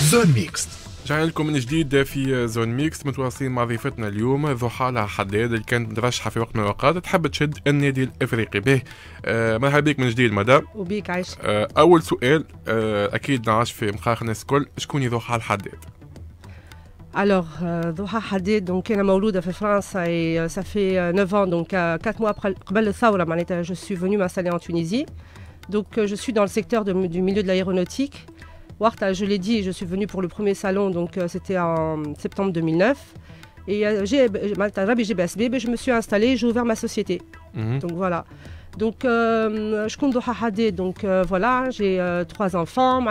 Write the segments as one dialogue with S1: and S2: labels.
S1: زون ميكست.
S2: رجعنا لكم من جديد في زون ميكس، متواصلين مع ضيفتنا اليوم ضحى حداد اللي كانت مترشحه في وقت من الاوقات تحب تشد النادي الافريقي به. مرحبا بك من جديد مدام.
S3: وبيك عايش.
S2: اول سؤال اكيد نعرف في مخاخ الناس الكل، شكون ضحى الحداد؟
S3: Alors, Doha Hadid, donc, elle est moulouda en France et ça fait 9 ans, donc 4 mois après le Thawra, je suis venue m'installer en Tunisie. Donc, je suis dans le secteur du milieu de l'aéronautique. Warta, je l'ai dit, je suis venue pour le premier salon, donc c'était en septembre 2009. Et je me suis installée, j'ai ouvert ma société. Donc voilà. Donc, je compte Doha Hadid, donc voilà, j'ai 3 enfants.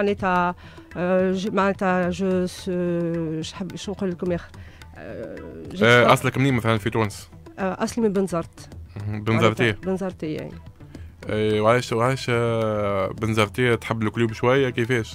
S3: شو نقول لكم يا اخي
S2: اصلك منين مثلا في تونس؟
S3: اصلي من بنزرت. بنزرتيه يعني.
S2: وعلاش بنزرتيه تحب الكلوب شويه كيفاش؟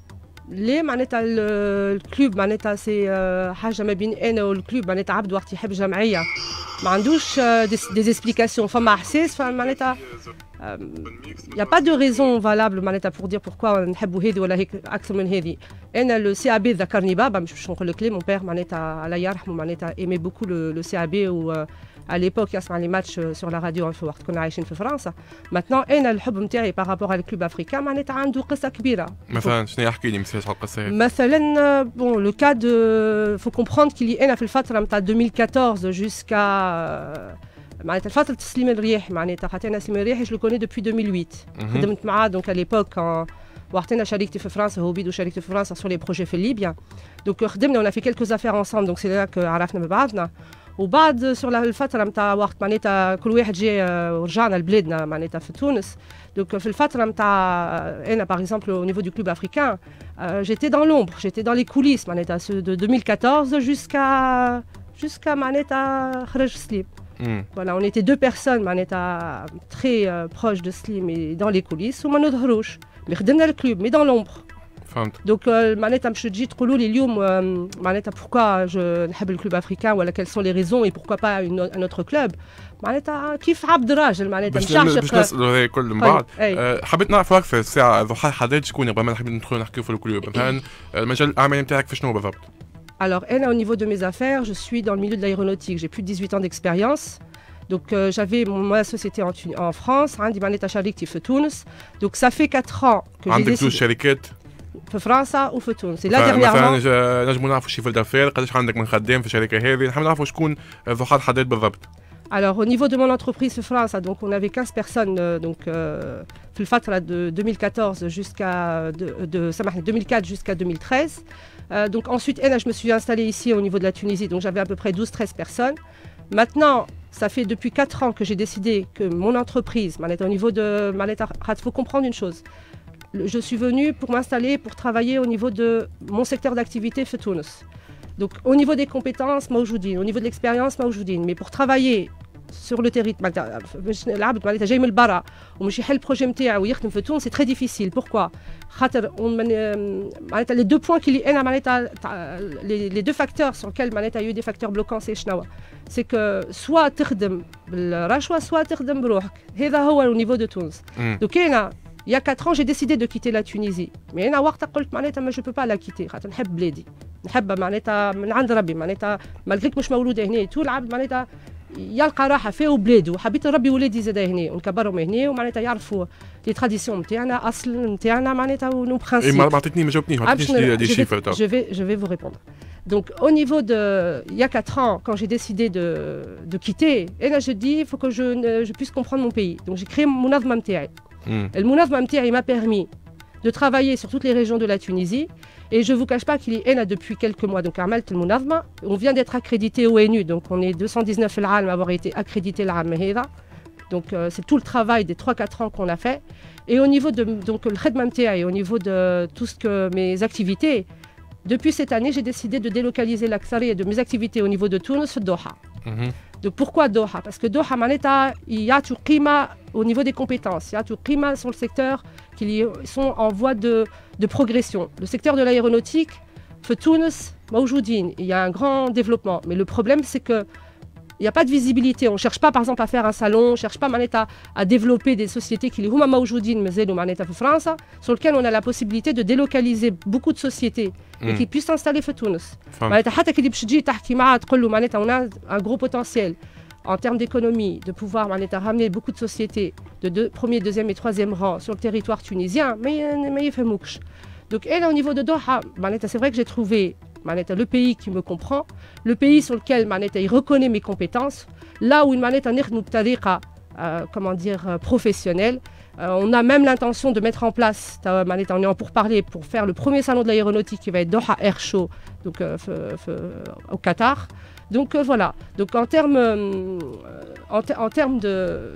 S3: ليه معناتها الكلوب معناتها سي حاجه ما بين انا والكلوب، معناتها عبد وقت يحب جمعيه ما عندوش دي اسبليكاسيون، فما احساس فمعناتها il n'y a pas de raison valable معناتها pour dire pourquoi نحبوا هذه ولا هيك اكثر من هذه. انا لو سي ابي ذكرني بابا، مش باش نقول لك ليه، مون بير معناتها الله يرحمه معناتها ايمي بوكو لو سي ابي، و à l'époque يسمع لي ماتش sur la radio في وقت كنا عايشين في فرنسا. maintenant انا الحب نتاعي بارابور على الكلوب افريكان معناتها عنده قصه كبيره.
S2: مثلا شنو يحكي لي مثال على القصه هذه؟
S3: مثلا بون لو كا دو faut comprendre qu'il y انا في الفتره نتاع 2014 jusqu'à معناتها فتره تسليم الرياح، معناتها خاطر انا تسليم الرياح جو لو كوني دوبوي 2008. خدمت معاه دونك à l'époque وقت انا شاركت في فرنسا، هو بيدو شاركت في فرنسا sur les projets في ليبيا. دونك خدمنا on a fait quelques affaires ensemble، donc c'est là que عرفنا ببعضنا. وبعد sur الفتره نتاع وقت معناتها كل واحد جا ورجعنا لبلادنا معناتها في تونس. دونك في الفتره نتاع انا باغ اكزومبل au niveau du club africain j'étais dans l'ombre, j'étais dans les coulisses معناتها de 2014 jusqu'à معناتها خرج سليم. Voilà, on était 2 personnes معناتها très proches de Slim et dans les coulisses وما نظهروش، mais خدمنا الكلوب mais dans l'ombre.
S2: فهمت.
S3: Donc معناتها باش تجي تقولوا لي اليوم معناتها pourquoi je نحب الكلوب افريكان ولا quelles sont les raisons et pourquoi pas un autre club، معناتها كيف عبد راجل معناتها مش عاشق.
S2: باش نسالوا هذا كل من بعد. حبيت نعرف اكثر الساعه ضحى حداد شكون قبل ما نحب ندخلوا نحكيوا في الكلوب، مثلا المجال الاعمال نتاعك في شنو بالضبط؟
S3: Alors, au niveau de mes affaires, je suis dans le milieu de l'aéronautique. J'ai plus de 18 ans d'expérience. Donc, j'avais ma société en France, عندي معناتها شركتي في تونس. Donc, ça fait 4 ans que j'ai
S2: عندك
S3: décidé.
S2: دوز شركات
S3: في فرنسا وفي تونس. لا dernièrement.
S2: مثلا نجموا نعرفوا شيفر دافير قداش عندك من خدام في الشركه هذه، نحب نعرفوا شكون ضحى الحداد بالضبط.
S3: Alors, au niveau de mon entreprise في فرنسا, donc on avait 15 personnes في الفترة de 2014 jusqu'à 2004 jusqu'à 2013. Donc ensuite, je me suis installée ici au niveau de la Tunisie, donc j'avais à peu près 12-13 personnes. Maintenant, ça fait depuis 4 ans que j'ai décidé que mon entreprise, au niveau de il faut comprendre une chose. Je suis venue pour m'installer, pour travailler au niveau de mon secteur d'activité في تونس. Donc au niveau des compétences, au niveau de l'expérience, mais pour travailler sur le territoire, العبد معناتها جاي من البرا ومش يحل البروجي نتاعو ويخدم في تونس، c'est très difficile. Pourquoi؟ خاطر معناتها les 2 points qu'il y a معناتها les 2 facteurs sur lesquels معناتها il y a eu des facteurs bloquants c'est شنو؟ c'est que soit تخدم بالرشوه soit تخدم بروحك. هذا هو au niveau de تونس. Donc انا il y a 4 ans j'ai décidé de quitter la Tunisie. Mais انا وقتها قلت معناتها je peux pas la quitter خاطر نحب بلادي، نحبها معناتها من عند ربي، معناتها مالغريك مش مولوده هنا طول العبد معناتها يلقى راحه فيه وبلاده، وحبيت نربي ولادي زاد هنا ونكبرهم هنا ومعناتها يعرفوا لي تراديسيون نتاعنا اصل نتاعنا معناتها ونو برانسيب.
S2: ما عطيتنيش ما جاوبتنيش دي شيفر.
S3: Je vais vous répondre. Donc au niveau de il y a 4 ans quand j'ai décidé de quitter, et là je dis il faut que je puisse comprendre mon pays. Donc j'ai créé mon منظمه نتاعي. المنظمه نتاعي m'a permis de travailler sur toutes les régions de la Tunisie. Et je ne vous cache pas qu'il y en a depuis quelques mois. Donc, Armelt el-Mounazma, on vient d'être accrédité au ONU. Donc, on est 219 à avoir été accrédité l'Arm Meheda. Donc, c'est tout le travail des 3-4 ans qu'on a fait. Et au niveau de le Khedmantia et au niveau de tout ce que mes activités, depuis cette année, j'ai décidé de délocaliser l'Aksari et de mes activités au niveau de Tunis, Doha. Donc, pourquoi Doha? Parce que Doha, il y a tout climat au niveau des compétences. Il y a tout climat sur le secteur qui sont en voie de progression. Le secteur de l'aéronautique, Tunis, il y a un grand développement. Mais le problème, c'est que il n'y a pas de visibilité. On ne cherche pas, par exemple, à faire un salon, on ne cherche pas à développer des sociétés qui sont en France, sur lesquelles on a la possibilité de délocaliser beaucoup de sociétés et qui puissent s'installer à Tunis. On a un gros potentiel en termes d'économie, de pouvoir ramener beaucoup de sociétés de premier, deuxième et troisième rang sur le territoire tunisien, mais il fait mouche. Donc, et là, au niveau de Doha, c'est vrai que j'ai trouvé le pays qui me comprend, le pays sur lequel il reconnaît mes compétences, là où comment dire, professionnelle. On a même l'intention de mettre en place, on est en pourparlers pour faire le premier salon de l'aéronautique qui va être Doha Air Show, donc au Qatar. Donc voilà. Donc en termes de,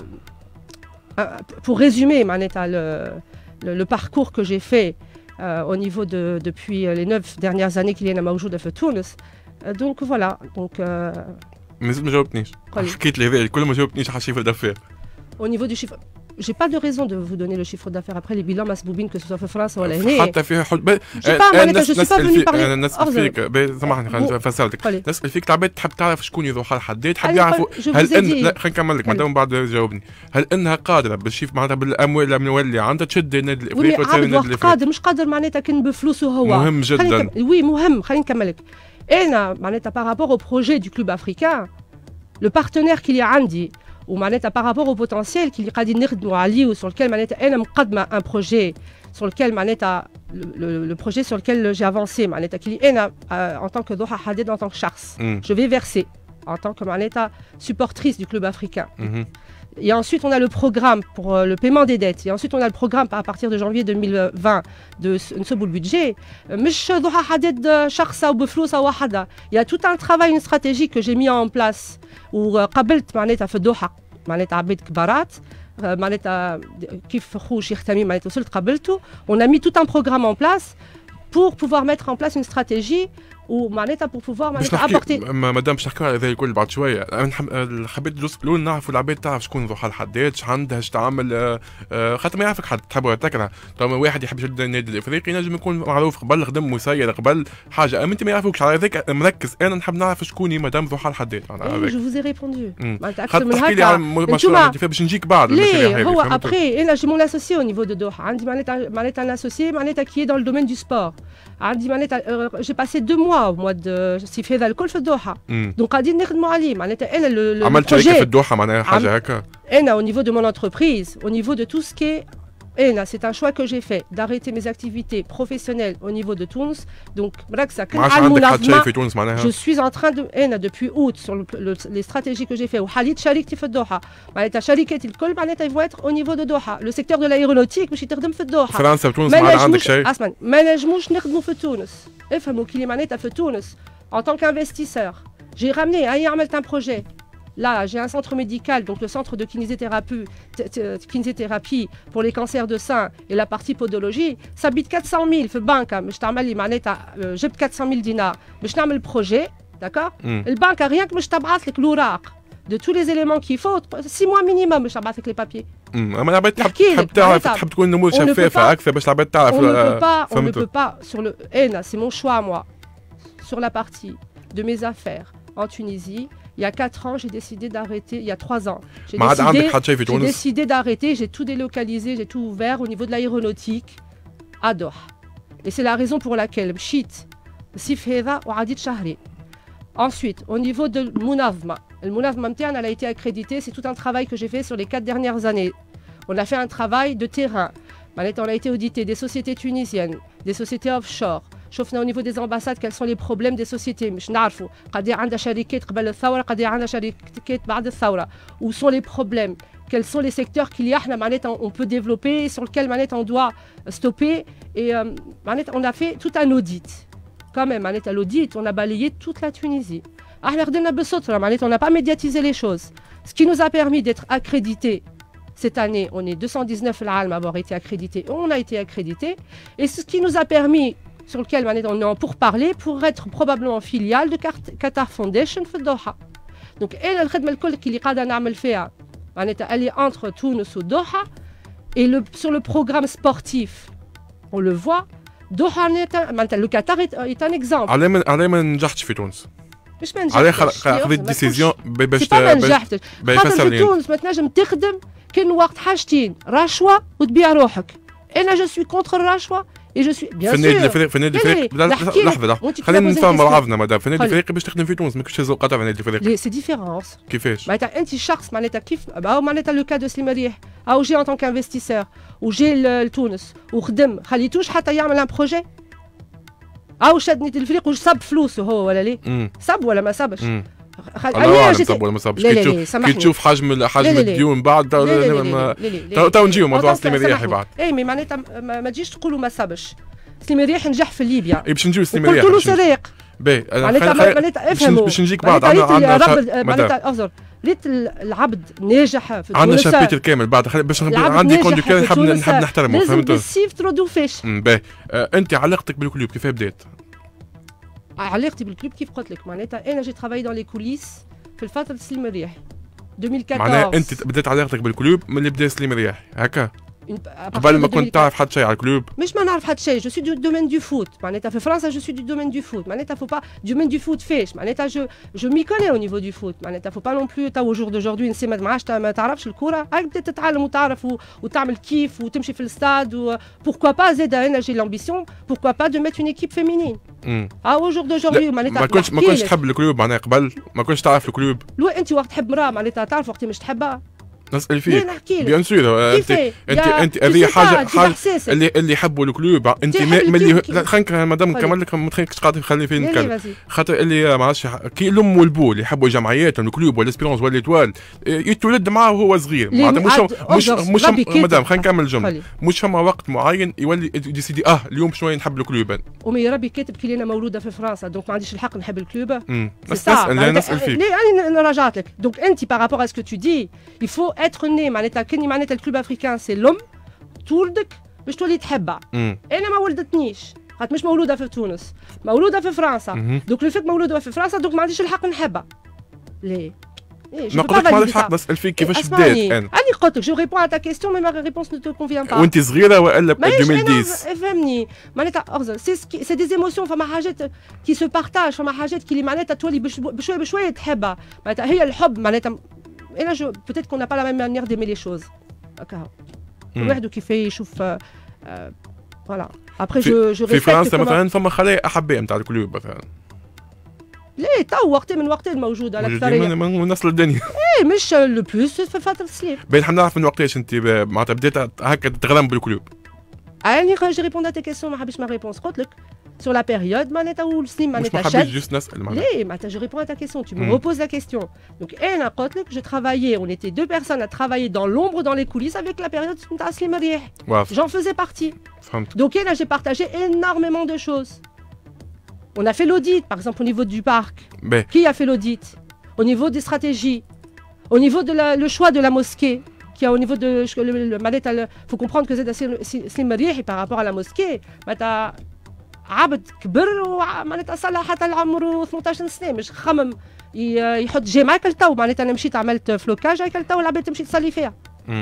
S3: pour résumer, le parcours que j'ai fait au niveau depuis les 9 dernières années qu'il y a موجودة في تونس. Donc voilà. Donc
S2: ما جاوبتنيش. حكيت لي هذا الكل ما جاوبتنيش على الشيفر دافير.
S3: Au niveau du chiffre, j'ai pas de raison de vous donner le chiffre d'affaires après les bilans masboubines que ce soit en France ou à l'année.
S2: حتى فيها حل.
S3: je suis pas venu parler.
S2: أنا نسأل فيك سامحني خليني نفسرلك. نسأل فيك العباد تحب تعرف شكون ضحى الحداد، تحب يعرفوا هل إن لا خلينا نكمل لك بعدين بعد جاوبني. هل إنها قادرة باش معناتها بالأموال اللي عندها تشد النادي الإفريقي وتساوي النادي الإفريقي؟
S3: قادر مش قادر معناتها كان بفلوسه هو.
S2: مهم جدا.
S3: وي مهم خلينا نكمل لك. أنا معناتها par rapport au projet du club africain, le partenaire qu'il y a عندي par rapport au potentiel qu'il y a ou sur lequel un projet sur lequel le projet sur lequel j'ai avancé en tant que Doha Hadid, en tant que Chars, je vais verser en tant que supportrice du club africain. Et ensuite, on a le programme pour le paiement des dettes. Et ensuite, on a le programme à partir de janvier 2020 de ce bout de budget. Il y a tout un travail, une stratégie que j'ai mis en place. Où في الدوحة عبيد كبارات كيف خوه شيخ تميم وصلت قابلته. On a mis tout un programme en place pour pouvoir mettre en place une stratégie pour pouvoir apporter.
S2: مدام باش نحكيو على هذا الكل بعد شويه. حبيت الجزء الاول نعرفوا العباد تعرف شكون ضحى الحداد، اش عندها، اش تعمل، خاطر ما يعرفك حد تحب تكره. طبعا واحد يحب يشد النادي الافريقي ينجم يكون معروف قبل خدم مسير قبل حاجه، اما انت ما يعرفوكش على هذاك مركز. انا نحب نعرف شكون مدام ضحى الحداد.
S3: جو فوز ريبوندو
S2: اكثر من هكا. على المشروع باش نجيك بعد.
S3: ليه هو ابخي انا جي مون اسوسي او نيفو دو دوحة. عندي معناتها ان اسوسي كي دون لو دومين دو سبور. عندي j'ai passé 2 mois au mois de صيف هذا الكل في الدوحة. دونك قاعدين نخدموا عليه معناتها انا
S2: عملت شركه في الدوحة معناها حاجه هكا.
S3: انا au niveau de mon entreprise, au niveau de tout ce qui est c'est un choix que j'ai fait d'arrêter mes activités professionnelles au niveau de Tunis. Donc je suis en train de depuis août sur les stratégies que j'ai fait وحاليا شاركتي في الدوحة. معناتها شركات الكل معناتها يفوا être au niveau de Doha. Le secteur de l'aéronautique باش يخدم في الدوحة.
S2: فرنسا وتونس ما عندك شيء.
S3: اسمع ما نجموش نخدموا في تونس. افهموا كي معناتها في تونس en tant qu'investisseur. J'ai ramené عملت un projet. Là, j'ai un centre médical, donc le centre de kinésithérapie pour les cancers de sein et la partie podologie. Ça habite 400 000 في البنك. مش تعمل لي معناتها جبت 400 000 دينار باش نعمل بروجي، d'accord. البنك rien que مش تبعث لك الأوراق de tous les éléments qu'il faut 6 mois minimum باش تبعث لك les papiers.
S2: اما العباد تحب تعرف، تحب تكون الامور شفافه اكثر باش العباد تعرف.
S3: On ne peut pas sur le c'est mon choix moi sur la partie de mes affaires en Tunisie. Il y a 4 ans, j'ai décidé d'arrêter. Il y a 3 ans, j'ai décidé d'arrêter. J'ai tout délocalisé, j'ai tout ouvert au niveau de l'aéronautique à Doha. Et c'est la raison pour laquelle Mchit, Sifheda ou Adit Shahri. Ensuite, au niveau de Mounavma, le Mounavma interne, elle a été accréditée. C'est tout un travail que j'ai fait sur les 4 dernières années. On a fait un travail de terrain. On a été audité des sociétés tunisiennes, des sociétés offshore. شفنا au niveau des ambassades quels sont les problèmes des sociétés. مش نعرفوا قد ايه عندها شركات قبل الثوره، قد ايه عندها شركات بعد الثوره. Où sont les problèmes? Quels sont les secteurs qu'il y a on peut développer, sur lesquels on doit stopper. Et on a fait tout un audit. Quand même, l'audit, on a balayé toute la Tunisie. On n'a pas médiatisé les choses. Ce qui nous a permis d'être accrédités. Cette année, on est 219 à avoir été accrédités. On a été accrédités. Et ce qui nous a permis, sur lequel on est en pourparlers, pour être probablement filiale de Qatar Foundation في Doha. Donc, elle الخدمة الكل اللي قاعدة نعمل فيها elle est entre Tunis et Doha. Et sur le programme sportif, on le voit. Doha, le Qatar est un exemple.
S2: على ما نجحتش في تونس.
S3: مش ما
S2: علاه
S3: نجحتش
S2: خذيت ديسيزيون باش
S3: سي با ما نجحتش خاطر
S2: يفسر
S3: في
S2: لي
S3: تونس مثلا نجم تخدم كان وقت حاجتين رشوه وتبيع روحك انا جو سوي كونتر الرشوه اي جو سوي بيان
S2: في النادي
S3: سور
S2: الافريقي في النادي الافريقي لحظه خلينا نفهم بعضنا مدام في النادي الافريقي باش تخدم في تونس ماكش تهز قطع في النادي الافريقي
S3: سي ديفيرونس
S2: كيفاش
S3: معناتها انت شخص معناتها كيف او معناتها لو كا دو سليم ريح او جي ان طونك انفستيسور وجي لتونس وخدم خليتوش حتى يعمل ان بروجي او شد نادي الافريقي وصب فلوسه هو ولا ليه صب ولا ما صبش
S2: الله اعلم صب ولا ما صبش كي تشوف حجم الديون بعد تو نجيو موضوع سليم رياحي بعد
S3: اي مي معناتها ما تجيش تقولوا ما صبش سليم رياحي نجح في ليبيا
S2: باش نجيو سليم رياحي
S3: قلت له سريق
S2: باهي
S3: معناتها افهموا
S2: باش نجيك بعد
S3: معناتها اعذر ريت العبد ناجح في
S2: عندنا شابيتر كامل بعد باش عندي كونديكتور نحب نحترمه فهمت
S3: بالسيف تردو فيش
S2: باهي انت علاقتك بالكلوب كيف بدات؟
S3: علاقتي بالكلوب كيف قلت لك معناتها انا جي ترافاي دون لي كوليس في الفتره سليم الرياحي 2014
S2: معناها انت بدات علاقتك بالكلوب من اللي بدا سليم الرياحي هكا قبل ما كنت تعرف حتى شيء على الكلوب
S3: مش ما نعرف حتى شيء جو سو دو دومين دو فوت معناتها في فرنسا جو سو دو دومين دو فوت معناتها فو با دومين دو فوت فيش معناتها جو مي كوني او نيفو دو فوت معناتها فو با نون بلو تو جور دوجوردي نسي ما عادش ما تعرفش الكوره هاك بدات تتعلم وتعرف وتعمل كيف وتمشي في الاستاد بوركوا با زيد انا جي لامبيسيون بوركوا با دو ميت اون ايكيب فيمينين او جور دوجوردي معناتها
S2: ما كنتش تحب الكلوب معناها قبل ما كنتش تعرف الكلوب
S3: لو انت وقت تحب مراه معناتها تعرف وقت مش تحبها
S2: نسأل فيك
S3: نحكي
S2: بيان سور انت هذه حاجه اللي يحبوا الكلوب انت ملي خلينك مادام نكمل لك ما تخليكش قاعد تخلي فيني نتكلم خاطر اللي ما عرفتش كي الام والبو اللي يحبوا جمعيات الكلوب والاسبيرونس والإيطوال يتولد معاه وهو صغير معناتها مش مادام خلينا نكمل الجمله مش فما وقت معين يولي ديسيدي اليوم شويه نحب الكلوب
S3: ومي ربي كاتب كي انا مولوده في فرنسا دونك ما عنديش الحق نحب الكلوب
S2: نسال فيك
S3: انا رجعت لك دونك انت بارابور ا سكو تو دي il faut être né معناتها كني معناتها الكلوب افريكان سي لوم تولدك باش تولي تحبها انا ما ولدتنيش خاطر مش مولوده في تونس مولوده في فرنسا دوك لو فيك مولوده في فرنسا دوك ما عنديش الحق نحبها ليه
S2: ما قلتلك ما عندكش حق نسال فيك كيفاش بدات
S3: انا قلت لك جو ريبون ا تا كيستيون مي ما ريبونس نو تو كونفيان با
S2: وانت صغيره ولا 2010
S3: فهمني معناتها اغزر سي دي ايموسيون فما حاجات كي سو بارتاج فما حاجات كي معناتها تولي بشويه بشويه تحبها معناتها هي الحب معناتها Et là, peut-être qu'on n'a pas la même manière d'aimer les choses. D'accord. واحد كيف يشوف voilà. Après je
S2: في فرنسا مثلا فما خلايا احباء نتاع الكلوب مثلا.
S3: ليه تو وقتين من وقتين موجوده الاكثريه
S2: من نصل الدنيا.
S3: ايه مش لو بلوس في فتره السليم.
S2: باين حاب نعرف من وقتاش انت معناتها بديت هكا تتغرم بالكلوب.
S3: اني quand j'ai répondu à tes questions ما حبيتش ما réponse قلت لك sur la période معناتها والسليم معناتها
S2: مش ما حبيتش جوست نسال معناتها
S3: ليه معناتها je réponds à ta question tu me reposes la question donc انا قلت لك je travaillais on était deux personnes à travailler dans l'ombre dans les coulisses avec la période نتاع سليم الرياح j'en faisais partie
S2: فهمت
S3: donc là j'ai partagé énormément de choses on a fait l'audit par exemple au niveau du parc qui a fait l'audit au niveau des stratégies au niveau de le choix de la mosquée qui a au niveau de le faut comprendre que Slim Riahi par rapport à la mosquée معناتها عبد كبر ومعناتها صلى حتى العمر 18 سنه مش خمم يحط جيمايكل تو معناتها انا مشيت عملت فلوكاج هيكل تو العباد تمشي تصلي فيها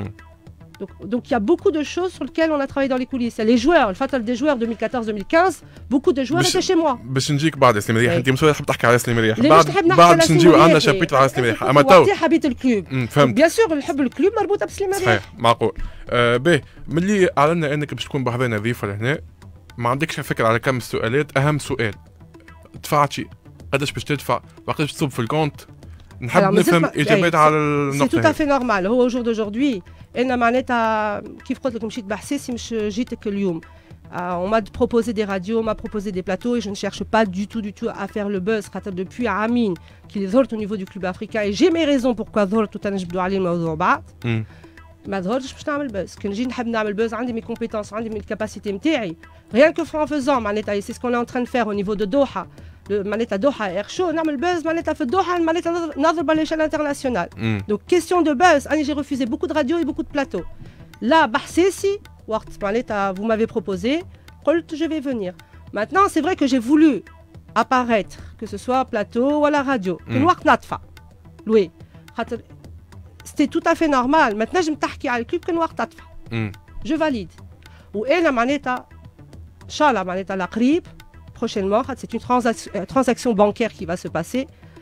S3: Donc il y a beaucoup de choses sur lesquelles on a travaillé dans les coulisses. Les joueurs, le fatal des joueurs 2014-2015, beaucoup de joueurs étaient chez moi.
S2: باش نجيك بعد سليم رياح انت مش تحب تحكي على سليم رياح بعد باش نجيو عندنا شابيتر على سليم ريح
S3: اما تو حبيت الكلوب
S2: فهمت
S3: بيان سور نحب الكلوب مربوطه بسليم ريح
S2: صحيح معقول باهي ملي اعلنا انك باش تكون بحضرنا ضيفه لهنا ما عندكش فكره على كم السؤالات اهم سؤال دفعت شي قداش باش تدفع وقتاش باش تصب في الكونت نحب نفهم اجابات على النقطه
S3: سي تو افي نورمال هو جور دوجوردي انا معناتها كيف قلت لك مشيت بحساسي مش جيتك اليوم on m'a proposé des radios, on m'a proposé des plateaux et je ne cherche pas du tout à faire le buzz. Depuis Amin, qui est au niveau du club africain, et j'ai mes raisons pourquoi tout à l'heure ما ظهرتش باش نعمل بوز كي نجي نحب نعمل بوز عندي مي كومبيتونس عندي مي الكاباسيتي نتاعي ريان كو فون فوزون معناتها سي سكون ان تران فير او نيفو دو دوحه معناتها دوحه اير شو نعمل بوز معناتها في الدوحه معناتها نضرب على ليشيل انترناسيونال دونك كيستيون دو بوز اني جي ريفوزي بوكو دو راديو اي بوكو دو بلاتو لا بحساسي وقت معناتها vous m'avez proposé قلت je vais venir maintenant c'est vrai que j'ai voulu apparaître que ce soit plateau ou à la radio كل وقت ندفع لوي خاطر c'était tout à fait normal. Maintenant, je me تحكي على الكلوب كان وقت أدفع. Je valide. وأنا معناتها إن شاء الله معناتها لقريب prochainement c'est une transaction bancaire qui va se passer.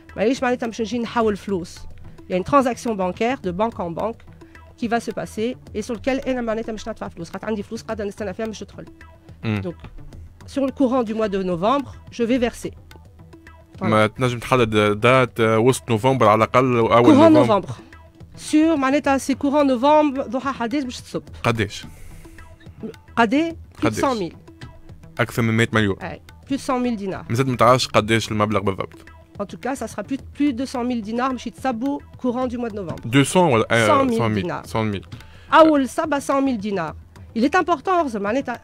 S3: مانيش معناتها باش نجي نحول فلوس. Il y a une transaction bancaire de banque en banque qui va se passer et sur lequel انا معناتها مش ندفع فلوس، خاطر عندي فلوس قاعده نستنى فيها مش تدخل. Donc sur le courant du mois de novembre, je vais verser.
S2: ما تنجم تحدد دات وسط نوفمبر على الاقل او اول
S3: courant
S2: نوفمبر؟
S3: novembre. Sur معناتها سي courant novembre ضحى حداش باش تصب.
S2: قداش؟
S3: قداش؟ plus de 100 000.
S2: اكثر من 100 مليون.
S3: اي plus de 100 000 دينار.
S2: مازال ما تعرفش قداش المبلغ بالضبط.
S3: En tout cas, ça sera plus de 100 000 dinars باش يتصبوا courant du mois de novembre.
S2: 200 ولا
S3: 100 000 دينار.
S2: 100 000.
S3: أول صبا 100 000 dinars. Il est important معناتها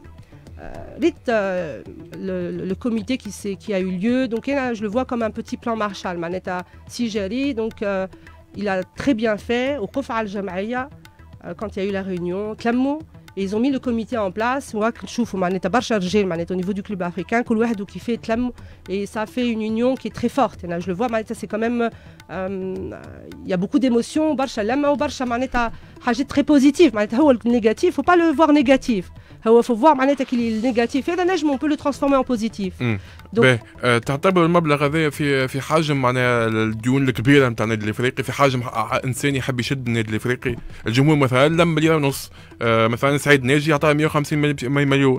S3: le comité qui a eu lieu, donc je le vois comme un petit plan Marshall معناتها Sigeri, donc il a très bien fait au Kofa al-Jamaïa quand il y a eu la réunion تلموا et ils ont mis le comité en place. وراك نشوفوا معناتها برشا رجال معناتها au niveau du club africain كل واحد وكيف يتلم et ça fait une union qui est très forte. Je le vois معناتها c'est quand même il y a beaucoup d'émotions برشا لما وبرشا معناتها حاجات très positives. معناتها هو النيجاتيف faut pas le voir négatif. هو faut voir معناتها كي النيجاتيف هذا نجم on peut le transformer en positif.
S2: باهي تعتبر المبلغ هذا في حجم معناها الديون الكبيره نتاع النادي الافريقي، في حجم انسان يحب يشد النادي الافريقي. الجمهور مثلا لما مليار ونص، مثلا سعيد ناجي يعطيه 150 مليون،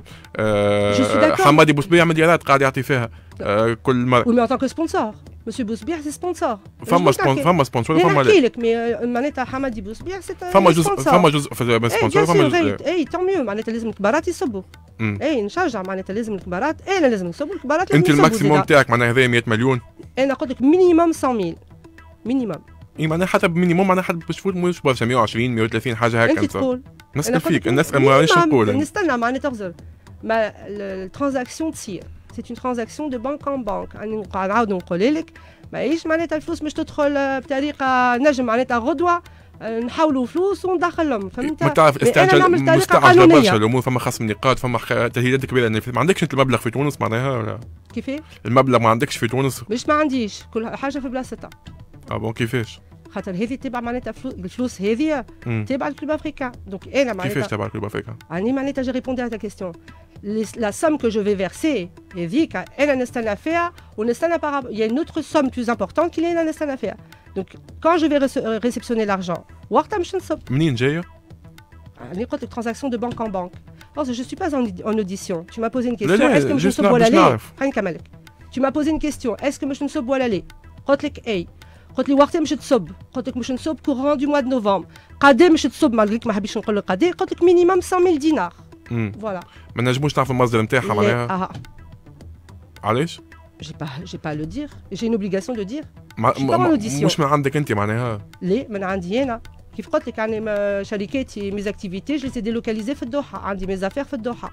S2: حمادي بوسبيع مليارات قاعد يعطي فيها كل مره.
S3: Oui, mais en tant que sponsor. Monsieur Bousbir, c'est sponsor.
S2: فما سبونسور
S3: فما لا. نحكي لك معناتها حمادي بوسبير سي
S2: فما جزء في السبونسور، فما جزء.
S3: اي طون ميو معناتها لازم الكبارات يصبوا. اي نشجع معناتها لازم الكبارات، انا لازم نصبوا الكبارات.
S2: انت الماكسيموم تاعك معناها هذا 100 مليون؟
S3: انا قلت لك مينيموم 100 000 مينيموم.
S2: اي معناها حتى مينيموم معناها حتى باش تفوت مش برشا 120 130 حاجه هكا.
S3: انت تقول
S2: نسال فيك الناس مانيش نقول
S3: نستنى معناتها تغزر ما الترانزاكسيون تصير. C'est une transaction de banque en banque. أنا نعاود نقول لك ماهيش معناتها الفلوس مش تدخل بطريقة نجم معناتها غدوة نحولوا فلوس وندخلهم، فهمت؟
S2: ما تعرف مستعجل برشا الأمور، فما خصم نقاط، فما تهديدات كبيرة. ما عندكش أنت المبلغ في تونس معناها ولا؟
S3: كيفاه؟
S2: المبلغ ما عندكش في تونس؟
S3: مش ما عنديش، كل حاجة في بلاصتها.
S2: بون كيفاش؟
S3: خاطر هذه تبع معناتها الفلوس هذه تبع الكلوب افريكان. دونك انا معناتها
S2: كيفاش تبع الكلوب افريكان؟
S3: راني معناتها جي ريبوندي على تا كيستيون. La somme que je vais verser هذيك انا نستنى فيها ونستنى par il y a une autre somme plus importante qui انا نستنى فيها. Donc quand je vais réceptionner l'argent وقتها مش نصب.
S2: منين جايه؟
S3: راني قلت لك transaction de banque en banque. Parce que je suis pas en audition. Tu m'as posé une question. Est-ce que مش نصب ولا لا؟ خليني نكملك. Tu m'as posé une question. Est-ce que مش نصب ولا لا؟ قلت لك اي. قلت لي وقتها مش تصب، قلت لك مش نصب كورون دو موا دو نوفمبر. قداه مش تصب مالغريك ما حبيتش نقول لك قداه، قلت لك مينيموم 100 000 دينار. فوالا.
S2: ما نجموش نعرفوا المصدر نتاعها معناها؟ علاش؟
S3: جي با لو دير، جي اون اوبليغاسيون دو دير.
S2: مش من عندك انت معناها؟
S3: لا من عندي انا. كيف قلت لك يعني شركاتي ميز اكتيفيتي جو لي ديلوكاليزي في الدوحه، عندي ميز افير في الدوحه.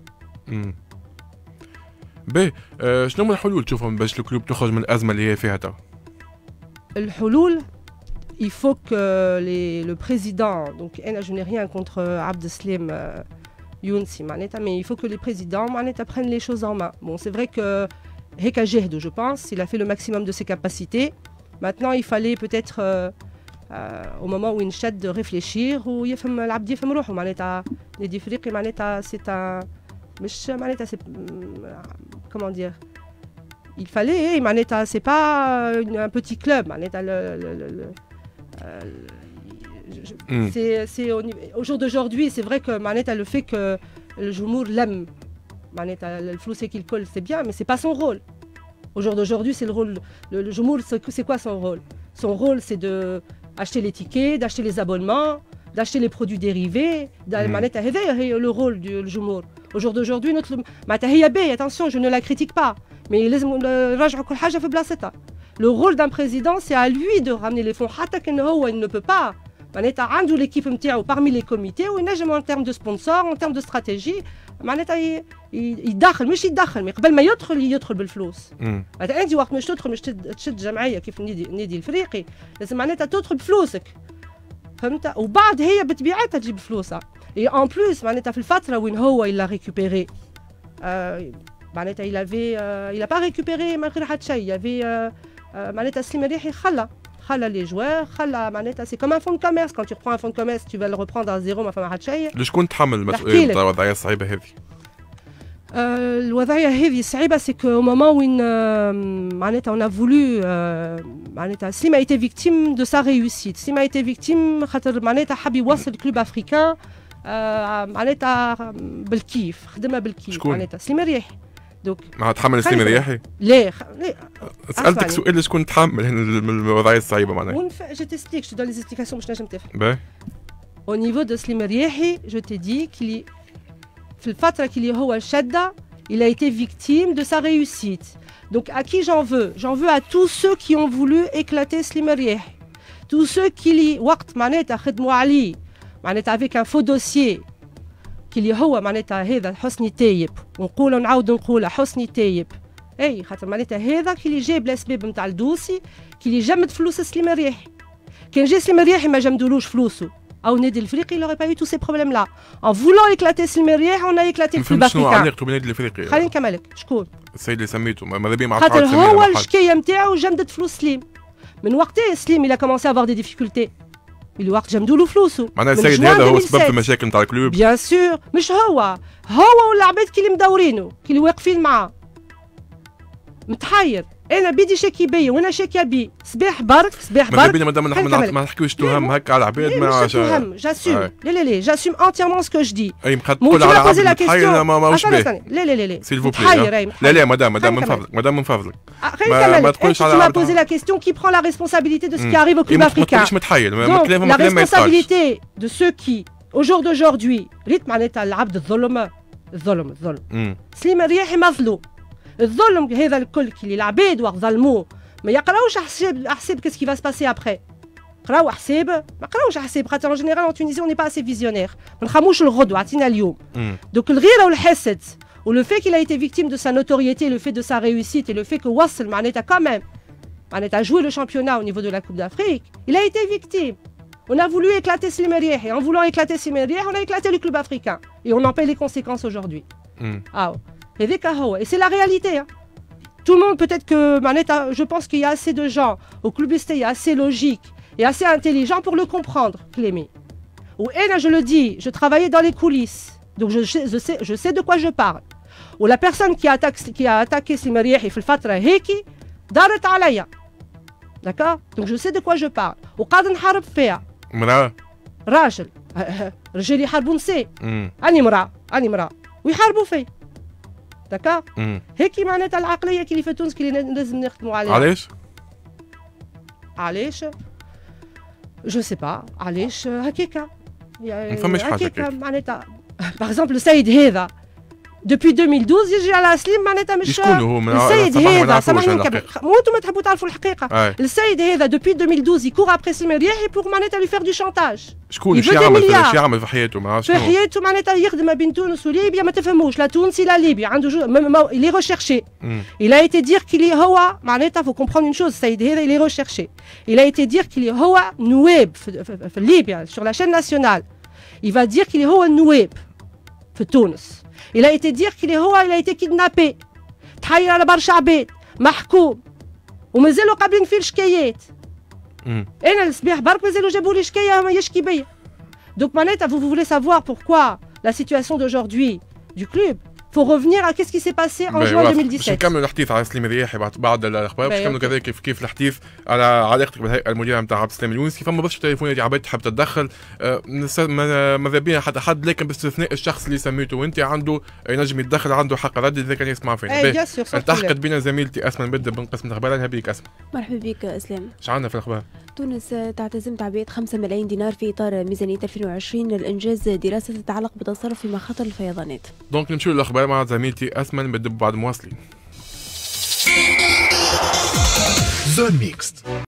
S2: باهي شنو هما الحلول تشوفهم باش الكلوب تخرج من الازمه اللي هي فيها تو؟
S3: الحلول il faut que le président, donc je n'ai rien contre Abdeslam Younsi, mais il faut que les présidents prennent les choses en main. Bon, c'est vrai que Heka Jehdo, je pense, il a fait le maximum de ses capacités. Maintenant, il fallait peut-être au moment où il chède de réfléchir ou يفهم العبد يفهم روحه معناتها les Afrique معناتها c'est un مش معناتها c'est comment dire. Il fallait, Maneta, c'est pas un petit club, Maneta, c'est au jour d'aujourd'hui, c'est vrai que Maneta, le fait que le Joumour l'aime, Maneta, le flou c'est qu'il colle, c'est bien, mais c'est pas son rôle. Au jour d'aujourd'hui, c'est le rôle. Le Joumour, c'est quoi son rôle? Son rôle, c'est d'acheter les tickets, d'acheter les abonnements, d'acheter les produits dérivés. Maneta, c'est le rôle du Joumour. Au jour d'aujourd'hui, notre Maneta, attention, je ne la critique pas. Mais le rôle d'un président, c'est à lui de ramener les fonds. Il ne peut pas. L'équipe parmi les comités, en termes de sponsors, en termes de stratégie, يدخل مش يدخل من قبل ما يدخل بالفلوس. انت وقت مش تدخل مش تشد جمعيه كيف النادي الافريقي لازم معناتها تدخل بفلوسك فهمت وبعد هي بطبيعتها تجيب فلوسها. Et en plus معناتها في الفتره وين هو il l'a récupéré معناتها il a pas récupéré من غير حتى شيء. Il y avait معناتها سليم الريحي خلى les joueurs خلى معناتها c'est comme un fonds de commerce. Quand tu reprends un fonds de commerce tu vas le reprendre à zéro ما فما حتى شيء.
S2: شكون تحمل المسؤوليه نتاع الوضعيه الصعيبه هذه؟
S3: الوضعيه هذه صعيبه سكو au moment où معناتها on a voulu معناتها سليم a été victime de sa réussite. سليم a été victime خاطر معناتها حب يوصل كلوب افريكان معناتها بالكيف، خدمها بالكيف معناتها سليم الرياحي. دوك
S2: ما تحمل سليم الرياحي؟
S3: لا
S2: سالتك سؤال شكون تحمل الوضعيه الصعيبه معناها؟
S3: جو تستيك جو دون لي اكسبليكاسيون باش نجم تفهم.
S2: باهي.
S3: Au niveau de Slim Riehi, je t'ai dit qu'il في الفترة اللي هو شدة il a été victime de sa réussite. Donc à qui j'en veux? J'en veux à tous ceux qui ont voulu éclater Slim Riehi. Tous ceux qui وقت معناتها خدموا عليه معناتها avec un faux dossier اللي هو معناتها هذا حسني تايب، ونقولوا نعاودوا نقولها حسني تايب. اي خاطر معناتها هذا اللي جاب الاسباب نتاع الدوسي اللي جمد فلوس سليم الرياحي. كان جا سليم الرياحي ما جمدولوش فلوسه او النادي الافريقي il aurait pas eu tous ces problèmes là. En voulant éclater سليم الرياحي on a éclaté le club africain.
S2: شنو علاقته بالنادي الافريقي؟
S3: خليني نكملك. شكون؟
S2: السيد اللي سميته ماذا بيه مع
S3: خاطر هو الشكايه نتاعو جمدت فلوس سليم. من وقتها سليم il a commencé à avoir des difficultés. الوقت جمدوا له فلوسه.
S2: معناها السيد هذا هو السبب في المشاكل نتاع الكلوب.
S3: بيان سور مش هو والعباد اللي مدورينه اللي واقفين معاه. متحير انا بيدي شاكي بيا وانا شاكيه بي صباح برك
S2: ماذا بينا مادام ما نحكيوش تهم هكا على العباد ما
S3: تهم جاسوم لا جاسوم انتيرمون سكو جو دي.
S2: اي تقول على عبد متحير ماهوش باهي.
S3: لا
S2: سيل فو بلي. لا مدام من فضلك ما تقولش على
S3: عبد. Tu m'as posé la question qui prend la responsabilité de ce qui arrive au club africain.
S2: مش متحير
S3: la responsabilité de ceux qui au jour d'aujourd'hui ريت معناتها العبد الظلم سليم الرياحي مظلوم. الظلم هذا الكل اللي العباد وقت ظلموه ما يقراوش حساب كيس كي va se passer après. قراو حساب ما قراوش حساب خاطر en général en Tunisie on n'est pas assez visionnaire. ما نخموش الغدوه عطينا اليوم. دوك الغيره والحسد le fait qu'il a été victime de sa notoriété, le fait de sa réussite et le fait que وصل معناتها quand même معناتها joué le championnat au niveau de la Coupe d'Afrique, il a été victime. On a voulu éclater Slim Riehi et en voulant éclater Slim Riehi, on a éclaté le club africain et on en paie les conséquences aujourd'hui. Et c'est la réalité. Hein. Tout le monde, peut-être que, je pense qu'il y a assez de gens au clubiste, il y a assez logique et assez intelligent pour le comprendre, Clémy. Ou là, je le dis, je travaillais dans les coulisses, donc je sais de quoi je parle. Ou la personne qui a attaqué Slim Riehi في الفترة هيك دارت عليا. D'accord? Donc je sais de quoi je parle. وقاعد نحارب فيها. راجل رجال يحاربوا نساء. أني مرأة ويحاربوا فيه. دكا هيك معناتها العقليه اللي في تونس اللي لازم نخدموا عليها. علاش جو سي با علاش هكاكا
S2: ما فماش حاجه هكاكا
S3: معناتها باغ اكزومبل السيد هذا دوبي 2012 يجي على سليم معناتها مش
S2: شكون هو
S3: السيد هذا سامحني موتوا ما تحبوا تعرفوا الحقيقه. السيد هذا دوبي 2012 يكور ابري سليم الرياحي بور معناتها لي فير دو شانتاج.
S2: شكون ايش يعمل في حياته ما عرفتش. في
S3: حياته معناتها يخدم ما بين تونس وليبيا ما تفهموش لا تونسي لا ليبيا عنده il est recherché. Il a été dire qu'il est هو معناتها faut comprendre une chose السيد هذا il est recherché. Il a été dire qu'il est هو نواب في ليبيا sur la chaîne nationale. Il va dire qu'il est هو النواب في تونس. Il a été dire qu'il a été kidnappé. تحير على برشا عباد محكوم ومازالوا قابلين فيه الشكايات. انا الصباح برك مازالوا جابوا لي شكايه ما يشكي بيا. Donc معناتها vous voulez savoir pourquoi la situation d'aujourd'hui du club. faut revenir à qu'est-ce qui s'est passé en juin 2017.
S2: باش نكملوا الحديث على سليم الرياحي بعد الاخبار باش نكملوا كذلك كيف الحديث على علاقتك بالهيئه المديره نتاع عبد السلام اليونسي. فما برشا تليفونات عباد تحب تتدخل ماذا بينا حد لكن باستثناء الشخص اللي سميته وانت عنده ينجم يتدخل عنده حق رد اذا كان يسمع فينا. التحقت بنا زميلتي اسماء بدر من قسم الاخبار. اهلا بك اسماء.
S1: مرحبا بك اسلام.
S2: ايش عندنا في الاخبار؟
S1: تونس تعتزم تعبئة 5 ملايين دينار في إطار ميزانية 2020 لإنجاز دراسة تتعلق بالتصرف في مخاطر الفيضانات.
S2: دونك نمشيو للأخبار مع زميلتي أسماء بدب بعد مواصلين. زون ميكست.